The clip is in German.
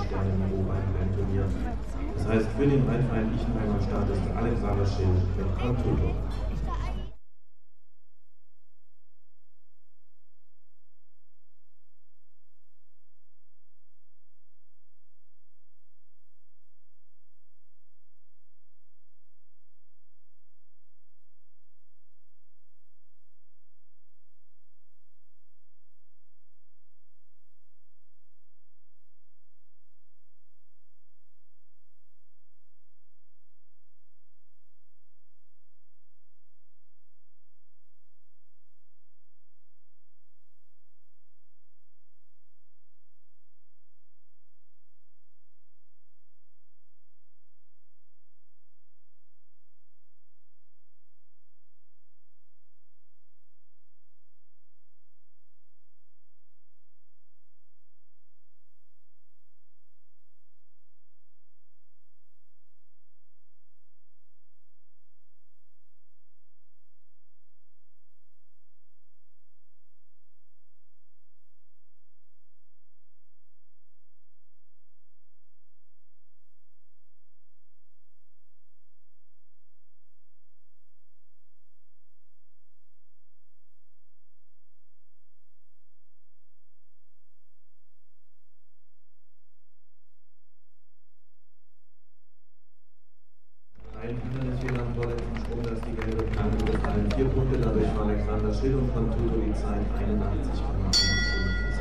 Sterne in Europa in einem Turnier. Das heißt, für den Rennverein Ichenheim am Start ist Alexander Schill mit Contuto. Ein Hindernisfehler am vorletzten Sprung, dass die gelbe Kante gefallen. 4 Punkte, dadurch war Alexander Schill und Contuto die Zeit 81,15.